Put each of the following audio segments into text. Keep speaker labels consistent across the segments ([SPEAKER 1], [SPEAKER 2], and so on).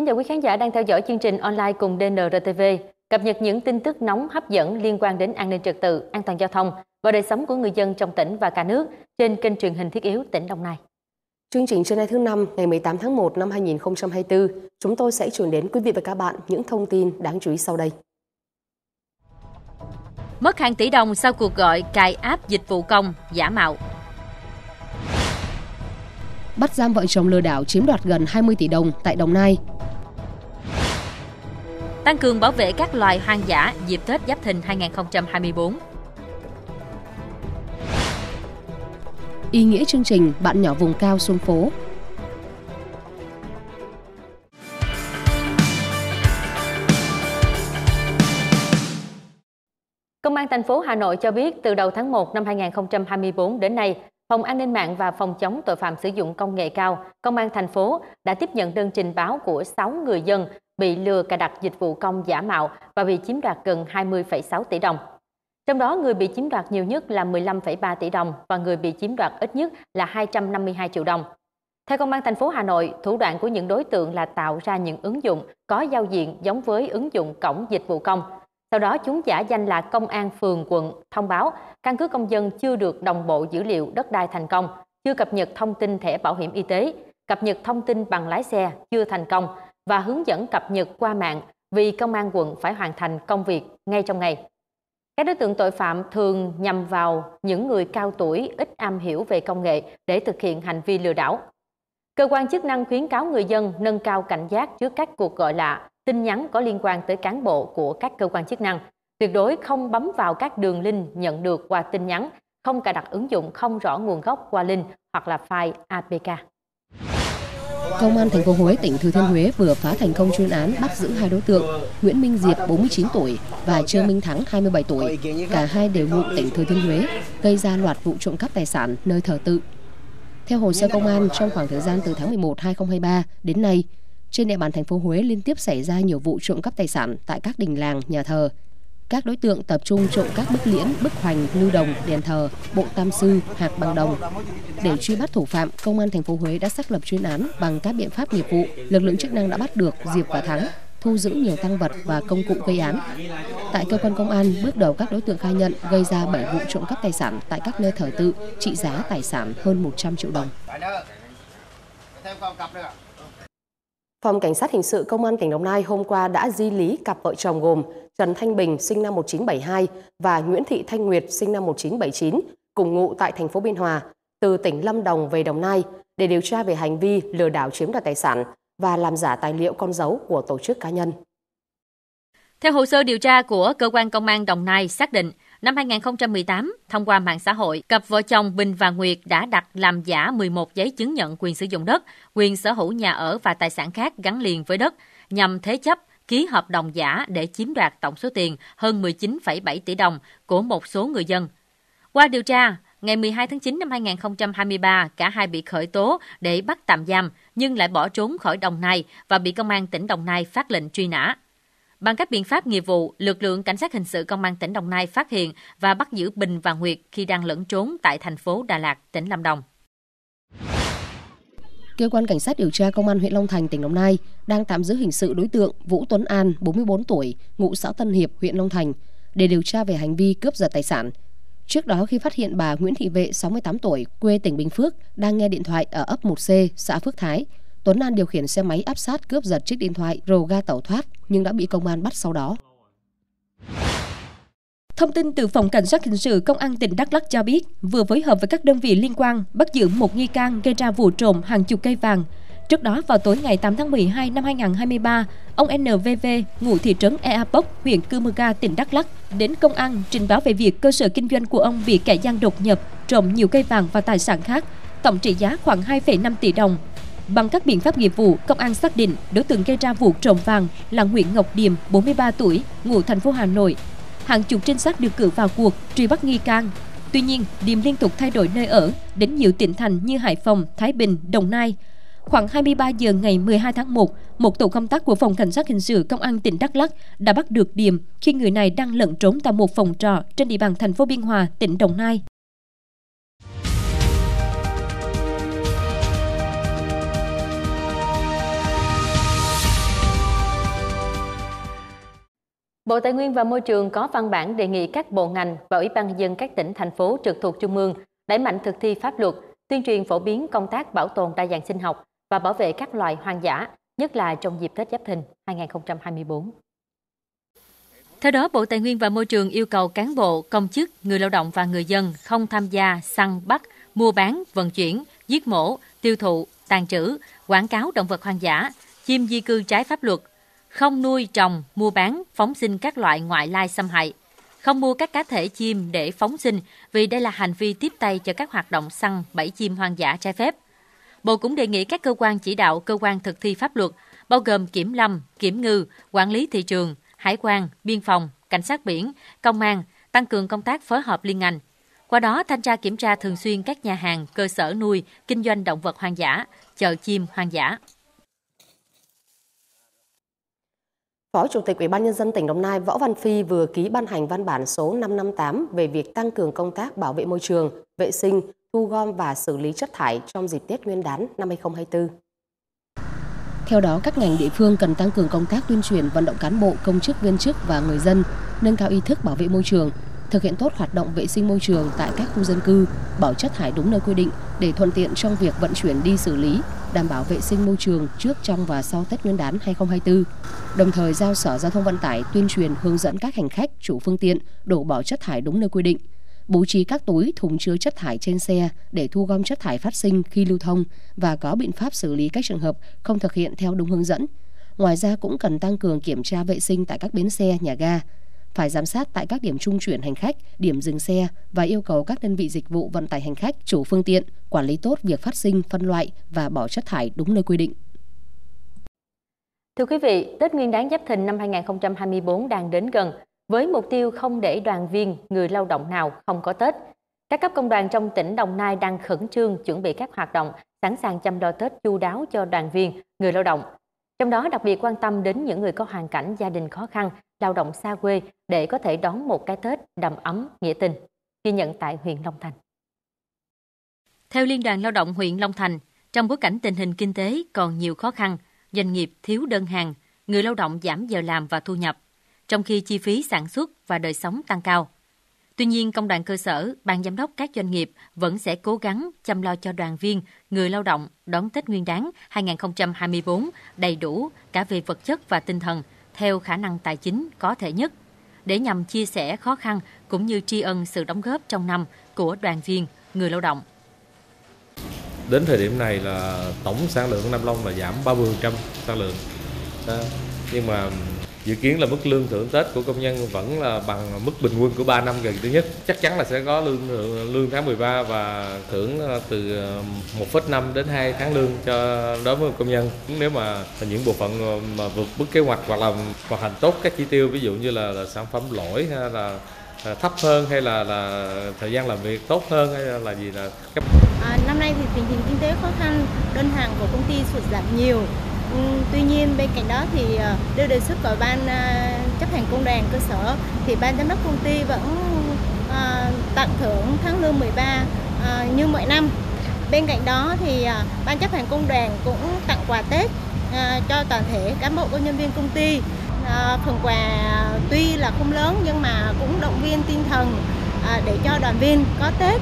[SPEAKER 1] Kính chào quý khán giả đang theo dõi chương trình online cùng DNRTV, cập nhật những tin tức nóng hấp dẫn liên quan đến an ninh trật tự, an toàn giao thông và đời sống của người dân trong tỉnh và cả nước trên kênh truyền hình Thiết Yếu tỉnh Đồng Nai.
[SPEAKER 2] Chương trình trưa nay thứ Năm ngày 18 tháng 1 năm 2024, chúng tôi sẽ chuyển đến quý vị và các bạn những thông tin đáng chú ý sau đây.
[SPEAKER 1] Mất hàng tỷ đồng sau cuộc gọi cài app dịch vụ công giả mạo.
[SPEAKER 2] Bắt giam vợ chồng lừa đảo chiếm đoạt gần 20 tỷ đồng tại Đồng Nai.
[SPEAKER 1] Tăng cường bảo vệ các loài hoang dã dịp Tết Giáp Thìn 2024.
[SPEAKER 2] Ý nghĩa chương trình Bạn nhỏ vùng cao xuống phố.
[SPEAKER 1] Công an thành phố Hà Nội cho biết từ đầu tháng 1 năm 2024 đến nay, Phòng An ninh mạng và Phòng chống tội phạm sử dụng công nghệ cao, Công an thành phố đã tiếp nhận đơn trình báo của 6 người dân bị lừa cài đặt dịch vụ công giả mạo và bị chiếm đoạt gần 20,6 tỷ đồng. Trong đó, người bị chiếm đoạt nhiều nhất là 15,3 tỷ đồng và người bị chiếm đoạt ít nhất là 252 triệu đồng. Theo Công an thành phố Hà Nội, thủ đoạn của những đối tượng là tạo ra những ứng dụng có giao diện giống với ứng dụng cổng dịch vụ công. Sau đó, chúng giả danh là công an phường, quận, thông báo căn cước công dân chưa được đồng bộ dữ liệu đất đai thành công, chưa cập nhật thông tin thẻ bảo hiểm y tế, cập nhật thông tin bằng lái xe chưa thành công và hướng dẫn cập nhật qua mạng vì công an quận phải hoàn thành công việc ngay trong ngày. Các đối tượng tội phạm thường nhằm vào những người cao tuổi ít am hiểu về công nghệ để thực hiện hành vi lừa đảo. Cơ quan chức năng khuyến cáo người dân nâng cao cảnh giác trước các cuộc gọi lạ, tin nhắn có liên quan tới cán bộ của các cơ quan chức năng. Tuyệt đối không bấm vào các đường link nhận được qua tin nhắn, không cài đặt ứng dụng không rõ nguồn gốc qua link hoặc là file APK.
[SPEAKER 2] Công an thành phố Huế, tỉnh Thừa Thiên Huế vừa phá thành công chuyên án bắt giữ hai đối tượng Nguyễn Minh Diệp 49 tuổi và Trương Minh Thắng 27 tuổi. Cả hai đều ngụ tỉnh Thừa Thiên Huế, gây ra loạt vụ trộm cắp tài sản nơi thờ tự. Theo hồ sơ công an, trong khoảng thời gian từ tháng 11 2023 đến nay, trên địa bàn thành phố Huế liên tiếp xảy ra nhiều vụ trộm cắp tài sản tại các đình làng, nhà thờ. Các đối tượng tập trung trộm các bức liễn, bức hoành, lưu đồng, đền thờ, bộ tam sư, hạt bằng đồng. Để truy bắt thủ phạm, Công an thành phố Huế đã xác lập chuyên án bằng các biện pháp nghiệp vụ. Lực lượng chức năng đã bắt được Diệp và Thắng, thu giữ nhiều tang vật và công cụ gây án. Tại cơ quan công an, bước đầu các đối tượng khai nhận gây ra 7 vụ trộm cắp tài sản tại các nơi thờ tự, trị giá tài sản hơn 100 triệu đồng. Phòng Cảnh sát Hình sự Công an tỉnh Đồng Nai hôm qua đã di lý cặp vợ chồng gồm Trần Thanh Bình sinh năm 1972 và Nguyễn Thị Thanh Nguyệt sinh năm 1979 cùng ngụ tại thành phố Biên Hòa từ tỉnh Lâm Đồng về Đồng Nai để điều tra về hành vi lừa đảo chiếm đoạt tài sản và làm giả tài liệu con dấu của tổ chức cá nhân.
[SPEAKER 1] Theo hồ sơ điều tra của Cơ quan Công an Đồng Nai xác định, năm 2018, thông qua mạng xã hội, cặp vợ chồng Bình và Nguyệt đã đặt làm giả 11 giấy chứng nhận quyền sử dụng đất, quyền sở hữu nhà ở và tài sản khác gắn liền với đất, nhằm thế chấp, ký hợp đồng giả để chiếm đoạt tổng số tiền hơn 19,7 tỷ đồng của một số người dân. Qua điều tra, ngày 12 tháng 9 năm 2023, cả hai bị khởi tố để bắt tạm giam nhưng lại bỏ trốn khỏi Đồng Nai và bị Công an tỉnh Đồng Nai phát lệnh truy nã. Bằng các biện pháp nghiệp vụ, lực lượng Cảnh sát Hình sự Công an tỉnh Đồng Nai phát hiện và bắt giữ Bình và Nguyệt khi đang lẫn trốn tại thành phố Đà Lạt, tỉnh Lâm Đồng.
[SPEAKER 2] Cơ quan Cảnh sát điều tra Công an huyện Long Thành, tỉnh Đồng Nai đang tạm giữ hình sự đối tượng Vũ Tuấn An, 44 tuổi, ngụ xã Tân Hiệp, huyện Long Thành, để điều tra về hành vi cướp giật tài sản. Trước đó, khi phát hiện bà Nguyễn Thị Vệ, 68 tuổi, quê tỉnh Bình Phước, đang nghe điện thoại ở ấp 1C, xã Phước Thái, Tuấn An điều khiển xe máy áp sát cướp giật chiếc điện thoại rồi ga tẩu thoát nhưng đã bị công an bắt sau đó.
[SPEAKER 3] Thông tin từ Phòng Cảnh sát Hình sự Công an tỉnh Đắk Lắk cho biết vừa phối hợp với các đơn vị liên quan bắt giữ một nghi can gây ra vụ trộm hàng chục cây vàng. Trước đó, vào tối ngày 8 tháng 12 năm 2023, ông NVV, ngụ thị trấn Ea Pốc, huyện Cư Mơ Ga, tỉnh Đắk Lắk, đến công an trình báo về việc cơ sở kinh doanh của ông bị kẻ gian đột nhập, trộm nhiều cây vàng và tài sản khác, tổng trị giá khoảng 2,5 tỷ đồng. Bằng các biện pháp nghiệp vụ, công an xác định đối tượng gây ra vụ trộm vàng là Nguyễn Ngọc Điềm, 43 tuổi, ngụ thành phố Hà Nội. Hàng chục trinh sát được cử vào cuộc truy bắt nghi can. Tuy nhiên, Điềm liên tục thay đổi nơi ở đến nhiều tỉnh thành như Hải Phòng, Thái Bình, Đồng Nai. Khoảng 23 giờ ngày 12 tháng 1, một tổ công tác của Phòng Cảnh sát Hình sự Công an tỉnh Đắk Lắk đã bắt được Điềm khi người này đang lẩn trốn tại một phòng trọ trên địa bàn thành phố Biên Hòa, tỉnh Đồng Nai.
[SPEAKER 1] Bộ Tài nguyên và Môi trường có văn bản đề nghị các bộ ngành và Ủy ban nhân dân các tỉnh, thành phố trực thuộc Trung ương đẩy mạnh thực thi pháp luật, tuyên truyền phổ biến công tác bảo tồn đa dạng sinh học và bảo vệ các loài hoang dã, nhất là trong dịp Tết Giáp Thìn 2024. Theo đó, Bộ Tài nguyên và Môi trường yêu cầu cán bộ, công chức, người lao động và người dân không tham gia săn bắt, mua bán, vận chuyển, giết mổ, tiêu thụ, tàn trữ, quảng cáo động vật hoang dã, chim di cư trái pháp luật, không nuôi, trồng, mua bán, phóng sinh các loại ngoại lai xâm hại, không mua các cá thể chim để phóng sinh vì đây là hành vi tiếp tay cho các hoạt động săn, bẫy chim hoang dã trái phép. Bộ cũng đề nghị các cơ quan chỉ đạo, cơ quan thực thi pháp luật, bao gồm kiểm lâm, kiểm ngư, quản lý thị trường, hải quan, biên phòng, cảnh sát biển, công an, tăng cường công tác phối hợp liên ngành. Qua đó, thanh tra kiểm tra thường xuyên các nhà hàng, cơ sở nuôi, kinh doanh động vật hoang dã, chợ chim hoang dã.
[SPEAKER 2] Phó Chủ tịch Ủy ban Nhân dân tỉnh Đồng Nai Võ Văn Phi vừa ký ban hành văn bản số 558 về việc tăng cường công tác bảo vệ môi trường, vệ sinh, thu gom và xử lý chất thải trong dịp Tết Nguyên đán năm 2024. Theo đó, các ngành địa phương cần tăng cường công tác tuyên truyền vận động cán bộ, công chức, viên chức và người dân nâng cao ý thức bảo vệ môi trường, thực hiện tốt hoạt động vệ sinh môi trường tại các khu dân cư, bỏ chất thải đúng nơi quy định để thuận tiện trong việc vận chuyển đi xử lý, đảm bảo vệ sinh môi trường trước, trong và sau Tết Nguyên đán 2024. Đồng thời giao Sở Giao thông Vận tải tuyên truyền hướng dẫn các hành khách, chủ phương tiện đổ bỏ chất thải đúng nơi quy định, bố trí các túi thùng chứa chất thải trên xe để thu gom chất thải phát sinh khi lưu thông và có biện pháp xử lý các trường hợp không thực hiện theo đúng hướng dẫn. Ngoài ra cũng cần tăng cường kiểm tra vệ sinh tại các bến xe, nhà ga, phải giám sát tại các điểm trung chuyển hành khách, điểm dừng xe và yêu cầu các đơn vị dịch vụ vận tải hành khách, chủ phương tiện quản lý tốt việc phát sinh, phân loại và bỏ chất thải đúng nơi quy định.
[SPEAKER 1] Thưa quý vị, Tết Nguyên đán Giáp Thìn năm 2024 đang đến gần. Với mục tiêu không để đoàn viên, người lao động nào không có Tết, các cấp công đoàn trong tỉnh Đồng Nai đang khẩn trương chuẩn bị các hoạt động sẵn sàng chăm lo Tết chu đáo cho đoàn viên, người lao động. Trong đó đặc biệt quan tâm đến những người có hoàn cảnh gia đình khó khăn, lao động xa quê để có thể đón một cái Tết đầm ấm, nghĩa tình. Ghi nhận tại huyện Long Thành. Theo Liên đoàn Lao động huyện Long Thành, trong bối cảnh tình hình kinh tế còn nhiều khó khăn, doanh nghiệp thiếu đơn hàng, người lao động giảm giờ làm và thu nhập, trong khi chi phí sản xuất và đời sống tăng cao. Tuy nhiên, công đoàn cơ sở, ban giám đốc các doanh nghiệp vẫn sẽ cố gắng chăm lo cho đoàn viên, người lao động đón Tết Nguyên đán 2024 đầy đủ cả về vật chất và tinh thần, theo khả năng tài chính có thể nhất, để nhằm chia sẻ khó khăn cũng như tri ân sự đóng góp trong năm của đoàn viên, người lao động.
[SPEAKER 4] Đến thời điểm này là tổng sản lượng Nam Long là giảm 30% sản lượng. Đó. Nhưng mà dự kiến là mức lương thưởng Tết của công nhân vẫn là bằng mức bình quân của 3 năm gần đây nhất. Chắc chắn là sẽ có lương tháng 13 và thưởng từ 1,5 đến 2 tháng lương cho đối với công nhân. Nếu mà những bộ phận mà vượt mức kế hoạch hoặc là hoàn thành tốt các chỉ tiêu, ví dụ như là sản phẩm lỗi hay là thấp hơn, hay là thời gian làm việc tốt hơn, hay là gì là
[SPEAKER 5] năm nay thì tình hình kinh tế khó khăn, đơn hàng của công ty sụt giảm nhiều. Tuy nhiên bên cạnh đó thì đưa đề xuất của ban chấp hành công đoàn cơ sở thì ban giám đốc công ty vẫn tặng thưởng tháng lương 13 như mọi năm. Bên cạnh đó thì ban chấp hành công đoàn cũng tặng quà Tết cho toàn thể cán bộ công nhân viên công ty. Phần quà tuy là không lớn nhưng mà cũng động viên tinh thần để cho đoàn viên có Tết.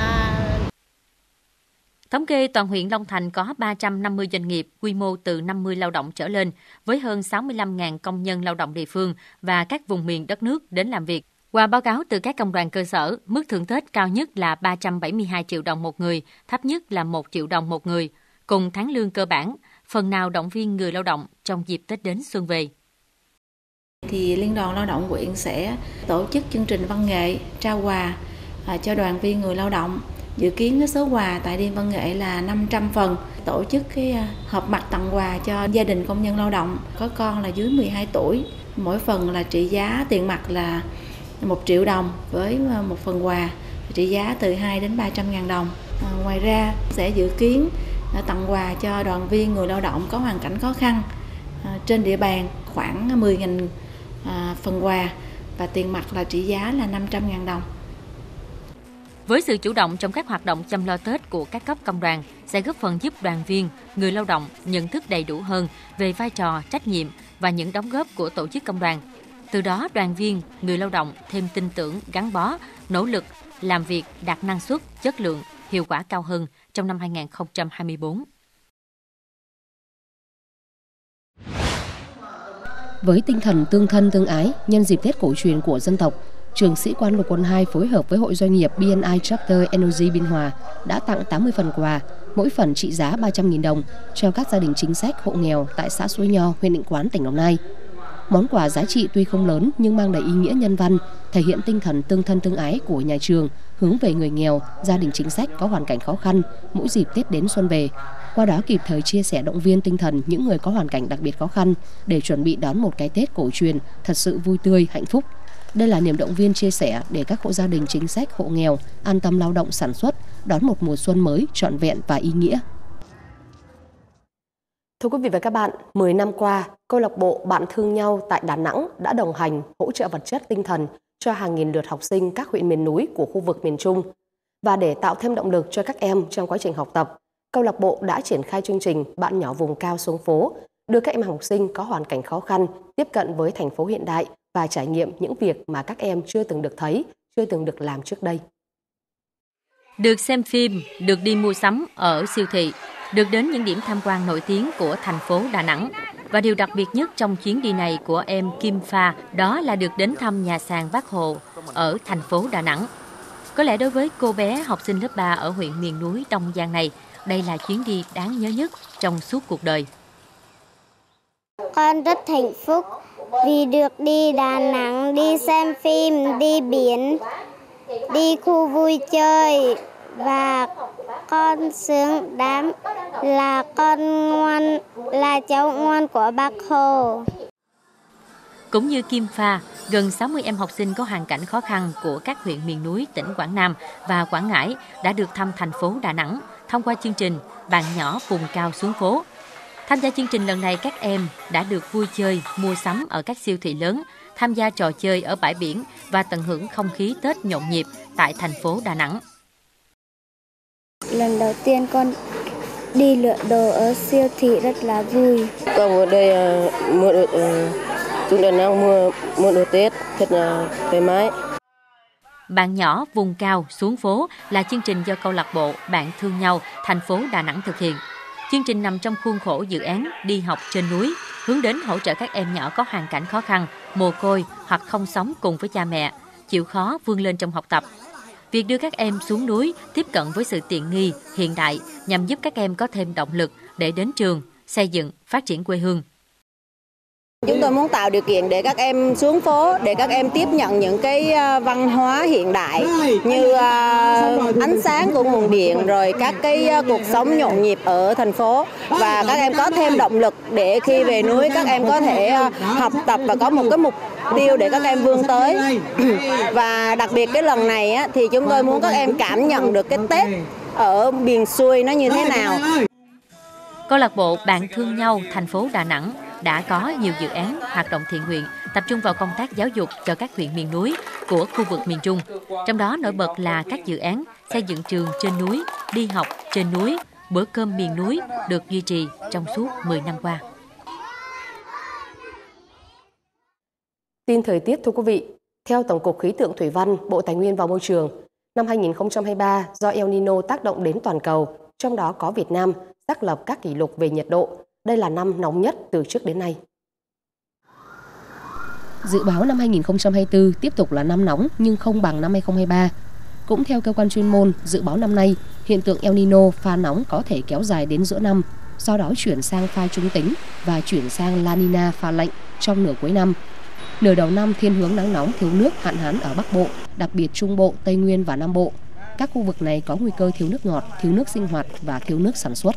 [SPEAKER 1] Thống kê toàn huyện Long Thành có 350 doanh nghiệp quy mô từ 50 lao động trở lên, với hơn 65.000 công nhân lao động địa phương và các vùng miền đất nước đến làm việc. Qua báo cáo từ các công đoàn cơ sở, mức thưởng Tết cao nhất là 372 triệu đồng một người, thấp nhất là 1 triệu đồng một người, cùng tháng lương cơ bản, phần nào động viên người lao động trong dịp Tết đến xuân về.
[SPEAKER 6] Thì Liên đoàn Lao động huyện sẽ tổ chức chương trình văn nghệ trao quà cho đoàn viên người lao động. Dự kiến cái số quà tại Đêm Văn nghệ là 500 phần. Tổ chức cái họp mặt tặng quà cho gia đình công nhân lao động có con là dưới 12 tuổi. Mỗi phần là trị giá tiền mặt là 1 triệu đồng với một phần quà trị giá từ 2 đến 300.000 đồng. Ngoài ra sẽ dự kiến tặng quà cho đoàn viên người lao động có hoàn cảnh khó khăn trên địa bàn khoảng 10.000 phần quà và tiền mặt là trị giá là 500.000 đồng.
[SPEAKER 1] Với sự chủ động trong các hoạt động chăm lo Tết của các cấp công đoàn sẽ góp phần giúp đoàn viên, người lao động nhận thức đầy đủ hơn về vai trò, trách nhiệm và những đóng góp của tổ chức công đoàn. Từ đó đoàn viên, người lao động thêm tin tưởng, gắn bó, nỗ lực, làm việc đạt năng suất, chất lượng, hiệu quả cao hơn trong năm 2024.
[SPEAKER 2] Với tinh thần tương thân tương ái, nhân dịp Tết cổ truyền của dân tộc, Trường Sĩ quan Lục quân 2 phối hợp với Hội Doanh nghiệp BNI Chapter Energy Biên Hòa đã tặng 80 phần quà, mỗi phần trị giá 300.000 đồng cho các gia đình chính sách, hộ nghèo tại xã Suối Nho, huyện Định Quán, tỉnh Đồng Nai. Món quà giá trị tuy không lớn nhưng mang đầy ý nghĩa nhân văn, thể hiện tinh thần tương thân tương ái của nhà trường hướng về người nghèo, gia đình chính sách có hoàn cảnh khó khăn mỗi dịp Tết đến xuân về. Qua đó kịp thời chia sẻ động viên tinh thần những người có hoàn cảnh đặc biệt khó khăn để chuẩn bị đón một cái Tết cổ truyền thật sự vui tươi, hạnh phúc. Đây là niềm động viên chia sẻ để các hộ gia đình chính sách, hộ nghèo an tâm lao động sản xuất, đón một mùa xuân mới trọn vẹn và ý nghĩa. Thưa quý vị và các bạn, 10 năm qua, câu lạc bộ Bạn Thương Nhau tại Đà Nẵng đã đồng hành, hỗ trợ vật chất tinh thần cho hàng nghìn lượt học sinh các huyện miền núi của khu vực miền Trung. Và để tạo thêm động lực cho các em trong quá trình học tập, câu lạc bộ đã triển khai chương trình Bạn Nhỏ Vùng Cao Xuống Phố, đưa các em học sinh có hoàn cảnh khó khăn tiếp cận với thành phố hiện đại và trải nghiệm những việc mà các em chưa từng được thấy, chưa từng được làm trước đây.
[SPEAKER 1] Được xem phim, được đi mua sắm ở siêu thị, được đến những điểm tham quan nổi tiếng của thành phố Đà Nẵng. Và điều đặc biệt nhất trong chuyến đi này của em Kim Pha đó là được đến thăm nhà sàn Bác Hồ ở thành phố Đà Nẵng. Có lẽ đối với cô bé học sinh lớp 3 ở huyện miền núi Đông Giang này, đây là chuyến đi đáng nhớ nhất trong suốt cuộc đời.
[SPEAKER 7] Con rất hạnh phúc vì được đi Đà Nẵng, đi xem phim, đi biển, đi khu vui chơi và con xứng đáng là con ngoan, là cháu ngoan của Bác Hồ.
[SPEAKER 1] Cũng như Kim Pha, gần 60 em học sinh có hoàn cảnh khó khăn của các huyện miền núi tỉnh Quảng Nam và Quảng Ngãi đã được thăm thành phố Đà Nẵng thông qua chương trình Bạn Nhỏ Vùng Cao Xuống Phố. Tham gia chương trình lần này, các em đã được vui chơi, mua sắm ở các siêu thị lớn, tham gia trò chơi ở bãi biển và tận hưởng không khí Tết nhộn nhịp tại thành phố Đà Nẵng.
[SPEAKER 7] Lần đầu tiên con đi lựa đồ ở siêu thị rất là vui.
[SPEAKER 8] Con ở đây chúng tôi đang mua đồ Tết thật là thoải mái.
[SPEAKER 1] Bạn Nhỏ Vùng Cao Xuống Phố là chương trình do câu lạc bộ Bạn Thương Nhau thành phố Đà Nẵng thực hiện. Chương trình nằm trong khuôn khổ dự án Đi học trên núi, hướng đến hỗ trợ các em nhỏ có hoàn cảnh khó khăn, mồ côi hoặc không sống cùng với cha mẹ, chịu khó vươn lên trong học tập. Việc đưa các em xuống núi tiếp cận với sự tiện nghi, hiện đại nhằm giúp các em có thêm động lực để đến trường, xây dựng, phát triển quê hương.
[SPEAKER 8] Chúng tôi muốn tạo điều kiện để các em xuống phố, để các em tiếp nhận những cái văn hóa hiện đại như ánh sáng của nguồn điện, rồi các cái cuộc sống nhộn nhịp ở thành phố. Và các em có thêm động lực để khi về núi các em có thể học tập và có một cái mục tiêu để các em vươn tới. Và đặc biệt cái lần này thì chúng tôi muốn các em cảm nhận được cái Tết ở miền xuôi nó như thế nào.
[SPEAKER 1] Câu lạc bộ Bạn Thương Nhau thành phố Đà Nẵng đã có nhiều dự án hoạt động thiện nguyện tập trung vào công tác giáo dục cho các huyện miền núi của khu vực miền Trung. Trong đó nổi bật là các dự án xây dựng trường trên núi, đi học trên núi, bữa cơm miền núi được duy trì trong suốt 10 năm qua.
[SPEAKER 2] Tin thời tiết thưa quý vị, theo Tổng cục Khí tượng Thủy văn, Bộ Tài nguyên và Môi trường, năm 2023 do El Nino tác động đến toàn cầu, trong đó có Việt Nam, xác lập các kỷ lục về nhiệt độ. Đây là năm nóng nhất từ trước đến nay. Dự báo năm 2024 tiếp tục là năm nóng nhưng không bằng năm 2023. Cũng theo cơ quan chuyên môn, dự báo năm nay, hiện tượng El Nino pha nóng có thể kéo dài đến giữa năm, sau đó chuyển sang pha trung tính và chuyển sang La Nina pha lạnh trong nửa cuối năm. Nửa đầu năm thiên hướng nắng nóng, thiếu nước, hạn hán ở Bắc Bộ, đặc biệt Trung Bộ, Tây Nguyên và Nam Bộ. Các khu vực này có nguy cơ thiếu nước ngọt, thiếu nước sinh hoạt và thiếu nước sản xuất.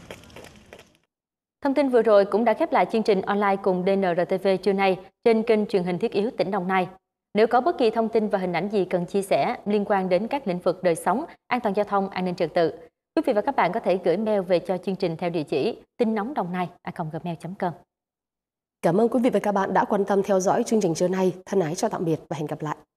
[SPEAKER 1] Thông tin vừa rồi cũng đã khép lại chương trình online cùng DNRTV trưa nay trên kênh truyền hình Thiết Yếu tỉnh Đồng Nai. Nếu có bất kỳ thông tin và hình ảnh gì cần chia sẻ liên quan đến các lĩnh vực đời sống, an toàn giao thông, an ninh trật tự, quý vị và các bạn có thể gửi mail về cho chương trình theo địa chỉ tinnongdongnai@gmail.com.
[SPEAKER 2] Cảm ơn quý vị và các bạn đã quan tâm theo dõi chương trình trưa nay. Thân ái chào tạm biệt và hẹn gặp lại.